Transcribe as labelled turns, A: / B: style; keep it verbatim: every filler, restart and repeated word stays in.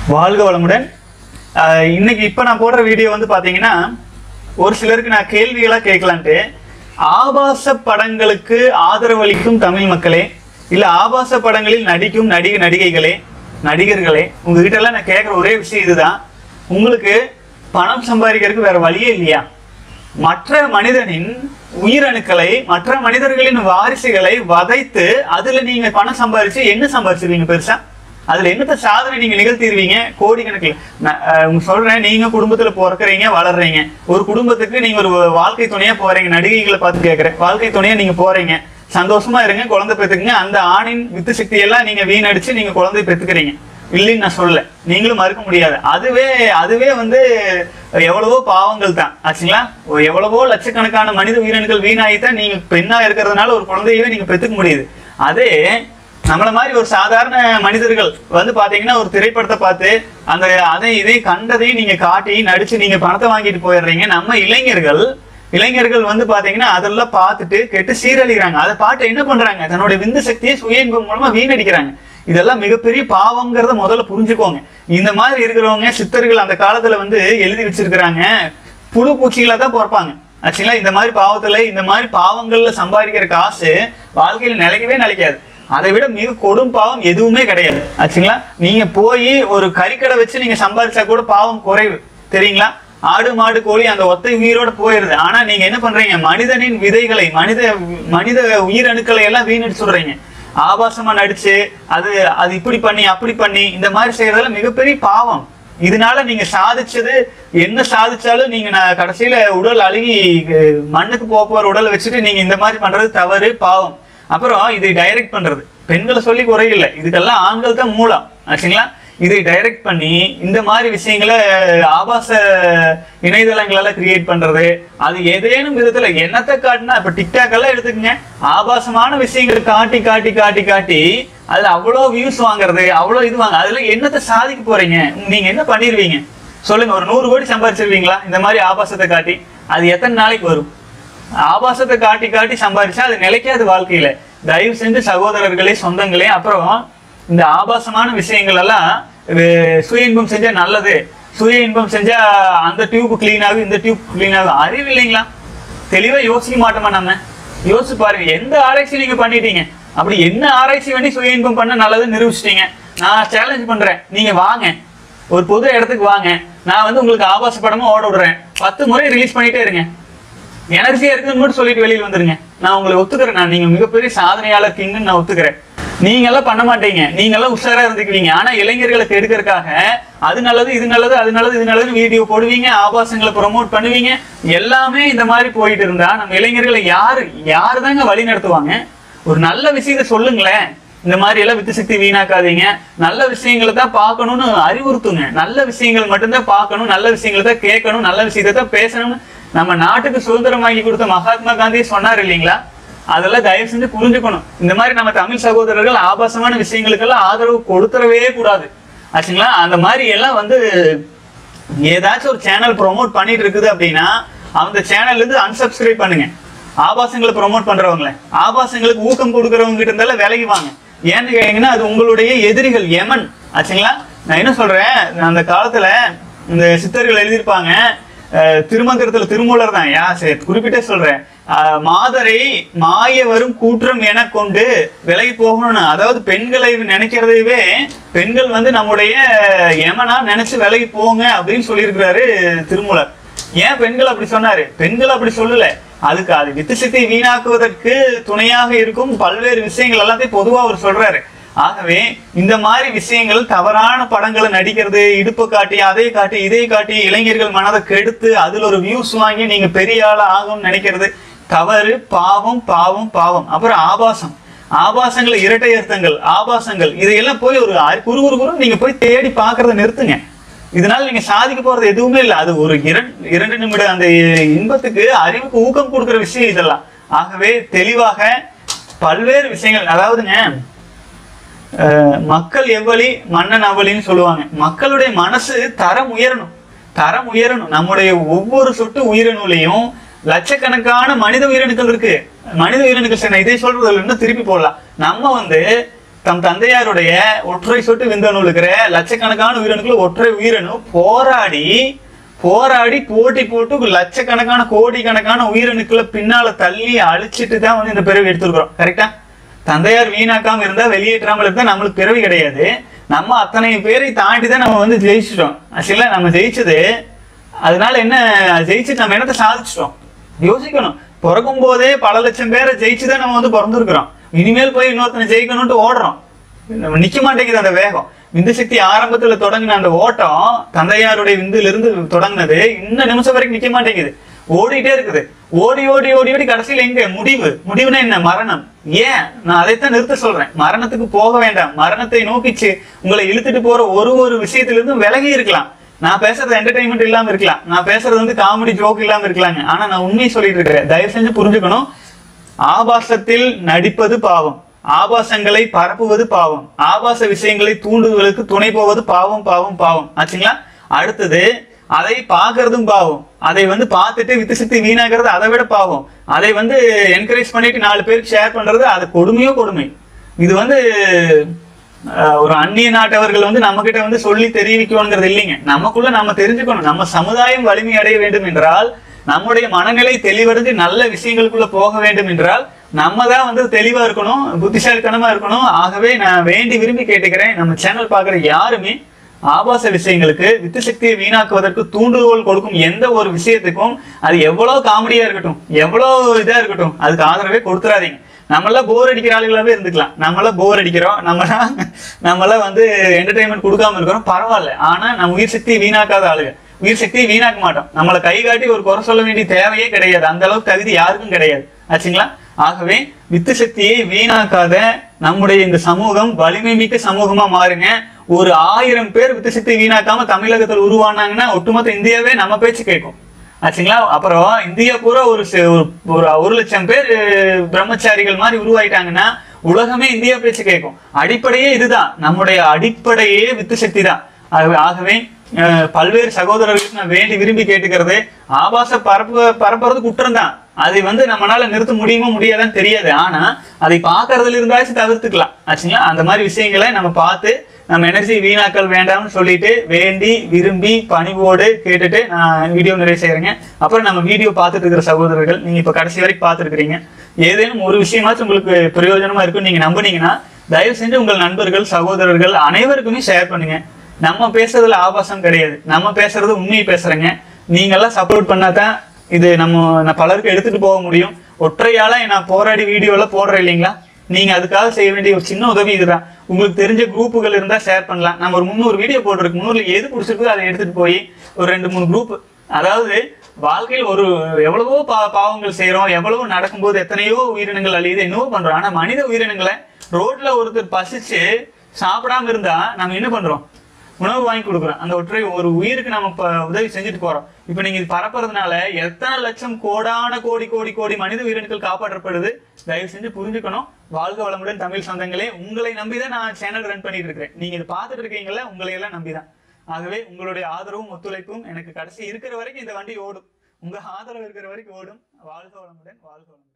A: வாழ்க வளமுடன். இன்னைக்கு இப்போ நான் போடுற வீடியோ வந்து பார்த்தீங்கன்னா ஒரு சிலருக்கு நான் கேள்விகளாக கேட்கலான்ட்டு, ஆபாச படங்களுக்கு ஆதரவளிக்கும் தமிழ் மக்களே, இல்லை ஆபாச படங்களில் நடிக்கும் நடிகை நடிகைகளே நடிகர்களே, உங்ககிட்ட எல்லாம் நான் கேட்குற ஒரே விஷயம் இதுதான். உங்களுக்கு பணம் சம்பாதிக்கிறதுக்கு வேற வழியே இல்லையா? மற்ற மனிதனின் உயிரணுக்களை, மற்ற மனிதர்களின் வாரிசுகளை வதைத்து அதுல நீங்க பணம் சம்பாதிச்சு என்ன சம்பாதிச்சிருவீங்க? பெருசா அதுல என்னத்த சாதனை நீங்க நிகழ்த்திடுவீங்க? கோடிக்கணக்கில். சொல்றேன், நீங்க குடும்பத்துல பிறக்கிறீங்க, வளர்றீங்க. ஒரு குடும்பத்துக்கு நீங்க ஒரு வாழ்க்கை துணையா போறீங்க. நடிகைகளை பார்த்து கேட்கறேன், வாழ்க்கை துணையா நீங்க போறீங்க, சந்தோஷமா இருங்க, குழந்தை பெற்றுக்குங்க. அந்த ஆணின் வித்து சக்தி எல்லாம் நீங்க வீணடிச்சு நீங்க குழந்தை பெற்றுக்கிறீங்க, இல்லைன்னு நான் சொல்லல, நீங்களும் மறுக்க முடியாது. அதுவே அதுவே வந்து எவ்வளவோ பாவங்கள் தான் ஆச்சுங்களா. எவ்வளவோ லட்சக்கணக்கான மனித உயிரினங்கள் வீணாகித்தான் நீங்க பெண்ணா இருக்கிறதுனால ஒரு குழந்தையவே நீங்க பெற்றுக்க முடியுது. அதே நம்மள மாதிரி ஒரு சாதாரண மனிதர்கள் வந்து பாத்தீங்கன்னா ஒரு திரைப்படத்தை பார்த்து அந்த அதை இதை கண்டதையும் நீங்க காட்டி நடிச்சு நீங்க பணத்தை வாங்கிட்டு போயிடுறீங்க. நம்ம இளைஞர்கள் இளைஞர்கள் வந்து பாத்தீங்கன்னா அதெல்லாம் பார்த்துட்டு கெட்டு சீரழிகிறாங்க. அதை பார்த்து என்ன பண்றாங்க? தன்னுடைய விந்து சக்தியை சுய இன்பம் மூலமா வீணடிக்கிறாங்க. இதெல்லாம் மிகப்பெரிய பாவங்கிறத முதல்ல புரிஞ்சுக்கோங்க. இந்த மாதிரி இருக்கிறவங்க சித்தர்கள் அந்த காலத்துல வந்து எழுதி வச்சிருக்கிறாங்க, புழு பூச்சிகளா தான் பிறப்பாங்க ஆச்சுங்களா. இந்த மாதிரி பாவத்துல, இந்த மாதிரி பாவங்கள்ல சம்பாதிக்கிற காசு வாழ்க்கையில நிலைக்கவே நிலைக்காது. அதை விட மிக கொடும் பாவம் எதுவுமே கிடையாது ஆச்சுங்களா. நீங்க போய் ஒரு கறிக்கடை வச்சு நீங்க சம்பாதிச்சா கூட பாவம் குறைவு, தெரியுங்களா. ஆடு மாடு கோழி அந்த ஒத்தை உயிரோட போயிருது. ஆனா நீங்க என்ன பண்றீங்க? மனிதனின் விதைகளை, மனித மனித உயிரணுக்களை எல்லாம் வீணடிச்சு சொல்றீங்க. ஆபாசமா நடிச்சு அது அது இப்படி பண்ணி அப்படி பண்ணி இந்த மாதிரி செய்யறதுல மிகப்பெரிய பாவம். இதனால நீங்க சாதிச்சது என்ன சாதிச்சாலும் நீங்க நான் கடைசியில உடல் அழுகி மண்ணுக்கு போற உடலை வச்சுட்டு நீங்க இந்த மாதிரி பண்றது தவறு, பாவம். அப்புறம் இதை டைரக்ட் பண்றது பெண்களை சொல்லி குறையில்லை, இதுக்கெல்லாம் ஆண்கள் தான் மூலம் ஆச்சுங்களா. இதை டைரக்ட் பண்ணி இந்த மாதிரி விஷயங்களை ஆபாச இணையதளங்களெல்லாம் கிரியேட் பண்றது, அது ஏதேனும் விதத்துல என்னத்தை காட்டினா, இப்ப டிக்டாக் எல்லாம் எடுத்துக்கங்க, ஆபாசமான விஷயங்களை காட்டி காட்டி காட்டி காட்டி அதுல அவ்வளோ வியூஸ் வாங்குறது, அவ்வளோ இது வாங்க, அதுல என்னத்தை சாதிக்க போறீங்க? நீங்க என்ன பண்ணிருவீங்க சொல்லுங்க? ஒரு நூறு கோடி சம்பாதிச்சிருவீங்களா இந்த மாதிரி ஆபாசத்தை காட்டி? அது எத்தனை நாளைக்கு வரும்? ஆபாசத்தை காட்டி காட்டி சம்பாதிச்சா அது நிலைக்காது வாழ்க்கையில. தயவு செஞ்சு சகோதரர்களே, சொந்தங்களே, அப்புறம் இந்த ஆபாசமான விஷயங்கள் எல்லாம் சுய இன்பம் செஞ்சா நல்லது, சுய இன்பம் செஞ்சா அந்த டியூப் கிளீன் ஆகும், இந்த டியூப் கிளீன் ஆகும், அறிவு இல்லைங்களா? தெளிவா யோசிக்க மாட்டோமா? நம்ம யோசிச்சு பாருங்க, எந்த ஆராய்ச்சி நீங்க பண்ணிட்டீங்க? அப்படி என்ன ஆராய்ச்சி பண்ணி சுய இன்பம் பண்ண நல்லதுன்னு நிரூபிச்சிட்டீங்க? நான் சேலஞ்ச் பண்றேன், நீங்க வாங்க, ஒரு பொது இடத்துக்கு வாங்க, நான் வந்து உங்களுக்கு ஆபாச படமும் ஓட விடுறேன், பத்து முறை ரிலீஸ் பண்ணிட்டே இருங்க, எனர்ஜியா இருக்குன்னு மட்டும் சொல்லிட்டு வெளியில் வந்துருங்க, நான் உங்களை ஒத்துக்கிறேன், நான் நீங்க மிகப்பெரிய சாதனையாளர் கிங்குன்னு நான் ஒத்துக்கிறேன். நீங்க எல்லாம் பண்ண மாட்டீங்க, நீங்க எல்லாம் உஷாரா இருந்துக்குவீங்க. ஆனா இளைஞர்களுக்கு எடுக்கிறதுக்காக அது நல்லது இது நல்லது அது நல்லது இது நல்லது வீடியோ போடுவீங்க, ஆபாசங்களை ப்ரொமோட் பண்ணுவீங்க. எல்லாமே இந்த மாதிரி போயிட்டு இருந்தா நம்ம இளைஞர்களை யாரு யாரு தாங்க வழி நடத்துவாங்க? ஒரு நல்ல விஷயத்த சொல்லுங்களேன். இந்த மாதிரி எல்லாம் வித்து சக்தி வீணாக்காதீங்க, நல்ல விஷயங்களை தான் பார்க்கணும்னு அறிவுறுத்துங்க. நல்ல விஷயங்கள் மட்டும்தான் பார்க்கணும், நல்ல விஷயங்களை தான் கேட்கணும், நல்ல விஷயத்தை தான் பேசணும்னு நம்ம நாட்டுக்கு சுதந்திரம் வாங்கி கொடுத்த மகாத்மா காந்தி சொன்னார் இல்லைங்களா. அதெல்லாம் தயவு செஞ்சு புரிஞ்சுக்கணும். இந்த மாதிரி நம்ம தமிழ் சகோதரர்கள் ஆபாசமான விஷயங்களுக்கெல்லாம் ஆதரவு கொடுத்துடவே கூடாது ஆச்சுங்களா. அந்த மாதிரி எல்லாம் வந்து ஏதாச்சும் ஒரு சேனல் ப்ரொமோட் பண்ணிட்டு இருக்குது அப்படின்னா அந்த சேனல்ல இருந்து அன்சப்ஸ்கிரைப் பண்ணுங்க. ஆபாசங்களை ப்ரொமோட் பண்றவங்கள, ஆபாசங்களுக்கு ஊக்கம் கொடுக்கறவங்க கிட்ட இருந்தாலும் விலகி வாங்க. ஏன்னு கேட்டீங்கன்னா அது உங்களுடைய எதிரிகள், யமன் ஆச்சுங்களா. நான் என்ன சொல்றேன், அந்த காலத்துல இந்த சித்தர்கள் எழுதியிருப்பாங்க, திருமந்திரத்துல திருமூலர் தான் யா சரி குறிப்பிட்டே சொல்றேன், மாதரை மாய வரும் கூற்றம் என கொண்டு விலகி போகணும்னு. அதாவது பெண்களை நினைக்கிறதையவே பெண்கள் வந்து நம்முடைய யமனா நினைச்சு விலகி போங்க அப்படின்னு சொல்லியிருக்கிறாரு திருமூலர். ஏன் பெண்கள் அப்படி சொன்னாரு? பெண்கள் அப்படி சொல்லல, அதுக்கு அது வித்து சக்தியை வீணாக்குவதற்கு துணையாக இருக்கும் பல்வேறு விஷயங்கள் எல்லாத்தையும் பொதுவா அவர் சொல்றாரு. ஆகவே இந்த மாதிரி விஷயங்கள், தவறான படங்களை நடிக்கிறது, இடுப்பு காட்டி அதை காட்டி இதை காட்டி இளைஞர்கள் மனதை கெடுத்து அதுல ஒரு வியூஸ் வாங்கி நீங்க பெரிய ஆளா ஆகும்னு நினைக்கிறது தவறு, பாவம் பாவம் பாவம். அப்புறம் ஆபாசம், ஆபாசங்கள், இரட்டை அர்த்தங்கள், ஆபாசங்கள், இதையெல்லாம் போய் ஒரு குறு குறு குரு நீங்க போய் தேடி பாக்குறத நிறுத்துங்க. இதனால நீங்க சாதிக்க போறது எதுவுமே இல்லை. அது ஒரு இரண்டு இரண்டு நிமிட அந்த இன்பத்துக்கு, அறிவுக்கு ஊக்கம் கொடுக்குற விஷயம் இதெல்லாம். ஆகவே தெளிவாக பல்வேறு விஷயங்கள், அதாவதுங்க மக்கள் எவ்வளி மன்னன் அவளின்னு சொல்லுவாங்க. மக்களுடைய மனசு தரம் உயரணும், தரம் உயரணும். நம்முடைய ஒவ்வொரு சொட்டு உயிரணுலையும் லட்சக்கணக்கான மனித உயிரணுக்கள் இருக்கு. மனித உயிரணுக்கள் இதை சொல்றதுல இருந்து திருப்பி போடலாம். நம்ம வந்து தம் தந்தையாருடைய ஒற்றை சொட்டு விந்தணு இருக்கிற லட்சக்கணக்கான உயிரணுக்கள் ஒற்றை உயிரணு போராடி போராடி போட்டி போட்டு லட்சக்கணக்கான கோடிக்கணக்கான உயிரணுக்களை பின்னால தள்ளி அழிச்சிட்டு தான் வந்து இந்த பிறவி எடுத்துருக்கிறோம். கரெக்டா? தந்தையார் வீணாக்காம இருந்தா, வெளியேற்றாமல் இருந்தா நம்மளுக்கு பிறவி கிடையாது. நம்ம அத்தனை பேரை தாண்டி தான் நம்ம வந்து ஜெயிச்சிட்டோம். ஆக்சுவலா நம்ம ஜெயிச்சது அதனால என்ன, ஜெயிச்சுட்டு நம்ம என்னத்தை சாதிச்சிட்டோம் யோசிக்கணும். பிறக்கும் போதே பல லட்சம் பேரை ஜெயிச்சுதான் நம்ம வந்து பிறந்திருக்கிறோம். இனிமேல் போய் இன்னொருத்தனை ஜெயிக்கணும்ட்டு ஓடுறோம். நம்ம நிக்க மாட்டேங்குது அந்த வேகம். விந்து சக்தி ஆரம்பத்துல தொடங்கின அந்த ஓட்டம், தந்தையாருடைய விந்துல இருந்து தொடங்கினது இந்த நிமிஷம் வரைக்கும் நிக்க மாட்டேங்குது, ஓடிட்டே இருக்குது. ஓடி ஓடி ஓடி ஓடி கடைசியில் எங்க முடிவு? முடிவுனா என்ன? மரணம். ஏன் நான் அதைத்தான் நிறுத்த சொல்றேன். மரணத்துக்கு போக வேண்டாம். மரணத்தை நோக்கிச்சு உங்களை இழுத்துட்டு போற ஒரு ஒரு விஷயத்திலிருந்தும் விலகி இருக்கலாம். நான் பேசுறது என்டர்டைன்மெண்ட் இல்லாம இருக்கலாம், நான் பேசுறது வந்து காமெடி ஜோக் இல்லாம இருக்கலாங்க. ஆனா நான் உண்மையை சொல்லிட்டு இருக்கிறேன். தயவு செஞ்சு புரிஞ்சுக்கணும். ஆபாசத்தில் நடிப்பது பாவம், ஆபாசங்களை பரப்புவது பாவம், ஆபாச விஷயங்களை தூண்டுவதற்கு துணை போவது பாவம் பாவம் பாவம். ஆச்சுங்களா? அடுத்தது அதை பார்க்கறதும் பாவம், அதை வந்து பார்த்துட்டு வித்து சக்தி வீணாகிறது அதை விட பாவம், அதை வந்து என்கரேஜ் பண்ணிட்டு நாலு பேருக்கு ஷேர் பண்றது அது கொடுமையோ கொடுமை. இது வந்து ஒரு அந்நிய நாட்டவர்கள் வந்து நம்ம கிட்ட வந்து சொல்லி தெரிவிக்கணுங்கிறது இல்லைங்க. நமக்குள்ள நம்ம தெரிஞ்சுக்கணும். நம்ம சமுதாயம் வலிமை அடைய வேண்டும் என்றால், நம்முடைய மனநிலை தெளிவடைஞ்சு நல்ல விஷயங்களுக்குள்ள போக வேண்டும் என்றால் நம்ம தான் வந்து தெளிவா இருக்கணும், புத்திசாலித்தனமா இருக்கணும். ஆகவே நான் வேண்டி விரும்பி கேட்டுக்கிறேன், நம்ம சேனல் பார்க்குற யாருமே ஆபாச விஷயங்களுக்கு, வித்து சக்தியை வீணாக்குவதற்கு தூண்டுகோல் கொடுக்கும் எந்த ஒரு விஷயத்துக்கும், அது எவ்வளவு காமெடியா இருக்கட்டும், எவ்வளவு இதா இருக்கட்டும், அதுக்கு ஆதரவே கொடுத்துறாதீங்க. நம்மளாம் போர் அடிக்கிற ஆளுகளாவே இருந்துக்கலாம். நம்மளாம் போர் அடிக்கிறோம், நம்மளாம் நம்மளாம் வந்து என்டர்டைன்மெண்ட் கொடுக்காம இருக்கிறோம், பரவாயில்ல. ஆனா நம்ம உயிர் சக்தியை வீணாக்காத ஆளுங்க. உயிர் சக்தியை வீணாக்க மாட்டோம். நம்மளை கை காட்டி ஒரு குறை சொல்ல வேண்டிய தேவையே கிடையாது. அந்த அளவுக்கு தகுதி யாருக்கும் கிடையாது. ஆச்சுங்களா? ஆகவே வித்து சக்தியை வீணாக்காத நம்முடைய இந்த சமூகம் வலிமை மிக்க சமூகமா மாறுங்க. ஒரு ஆயிரம் பேர் வித்து சக்தியை வீணாக்காம தமிழகத்தில் உருவானாங்கன்னா ஒட்டுமொத்த இந்தியாவே நம்ம பேச்சு கேட்கும். ஆச்சுங்களா? அப்புறம் இந்தியா பூரா ஒரு ஒரு லட்சம் பேர் பிரம்மச்சாரிகள் மாதிரி உருவாயிட்டாங்கன்னா உலகமே இந்தியா பேச்சு கேட்கும். அடிப்படையே இதுதான். நம்முடைய அடிப்படையே வித்து சக்தி தான். ஆகவே பல்வேறு சகோதரர்களுக்கு நான் வேண்டி விரும்பி கேட்டுக்கிறது, ஆபாச பரப்பு பரப்புறது குற்றம் தான். அதை வந்து நம்மளால நிறுத்த முடியுமோ முடியாதான்னு தெரியாது. ஆனா அதை பார்க்கறதுல இருந்தாச்சும் தவிர்த்துக்கலாம். ஆச்சுங்களா? அந்த மாதிரி விஷயங்களை நம்ம பார்த்து நம்ம எனர்ஜி வீணாக்கல் வேண்டாம்னு சொல்லிட்டு வேண்டி விரும்பி பணிவோடு கேட்டுட்டு நான் வீடியோ நிறைய செய்யறேங்க. அப்புறம் நம்ம வீடியோ பார்த்துட்டு இருக்கிற சகோதரர்கள், நீங்க இப்ப கடைசி வரைக்கும் பார்த்துருக்கிறீங்க, ஏதேனும் ஒரு விஷயமாச்சும் உங்களுக்கு பிரயோஜனமா இருக்கும் நீங்க நம்புனீங்கன்னா தயவு செஞ்சு உங்கள் நண்பர்கள் சகோதரர்கள் அனைவருக்குமே ஷேர் பண்ணுங்க. நம்ம பேசுறதுல ஆபாசம் கிடையாது, நம்ம பேசுறது உண்மையை பேசுறேங்க. நீங்க எல்லாம் சப்போர்ட் பண்ணாதான் இது நம்ம பலருக்கு எடுத்துட்டு போக முடியும். ஒற்றையால நான் போராடி வீடியோல போடுறேன் இல்லைங்களா? நீங்க அதுக்காக செய்ய வேண்டிய ஒரு சின்ன உதவி இதுதான். உங்களுக்கு தெரிஞ்ச குரூப்புகள் இருந்தா ஷேர் பண்ணலாம். நம்ம ஒரு முந்நூறு வீடியோ போட்டிருக்கு, முந்நூறுல எது பிடிச்சிருக்கோ அதை எடுத்துட்டு போய் ஒரு ரெண்டு மூணு குரூப், அதாவது வாழ்க்கையில் ஒரு எவ்வளவோ பா பாவங்கள் செய்யறோம், எவ்வளவோ நடக்கும்போது எத்தனையோ உயிரினங்கள் அழியுது, என்னவோ பண்றோம். ஆனா மனித உயிரினங்களை ரோட்ல ஒருத்தர் பசிச்சு சாப்பிடாம இருந்தா நம்ம என்ன பண்றோம்? உணவு வாங்கி கொடுக்குறோம். அந்த ஒற்றை ஒரு உயிருக்கு நம்ம உதவி செஞ்சுட்டு போறோம். இப்ப நீங்க இது பரப்புறதுனால எத்தனை லட்சம் கோடான கோடி கோடி கோடி மனித உயிரினங்கள் காப்பாற்றப்படுது. தயவு செஞ்சு புரிஞ்சுக்கணும். வாழ்க வளமுடன் தமிழ் சொந்தங்களே. உங்களை நம்பிதான் நான் சேனல் ரன் பண்ணிட்டு இருக்கிறேன். நீங்க இது பார்த்துட்டு இருக்கீங்களா, உங்களை எல்லாம் நம்பிதான். ஆகவே உங்களுடைய ஆதரவும் ஒத்துழைப்பும் எனக்கு கடைசி இருக்கிற வரைக்கும் இந்த வண்டி ஓடும். உங்க ஆதரவு இருக்கிற வரைக்கும் ஓடும். வாழ்க வளமுடன், வாழ்க வளமுடன்.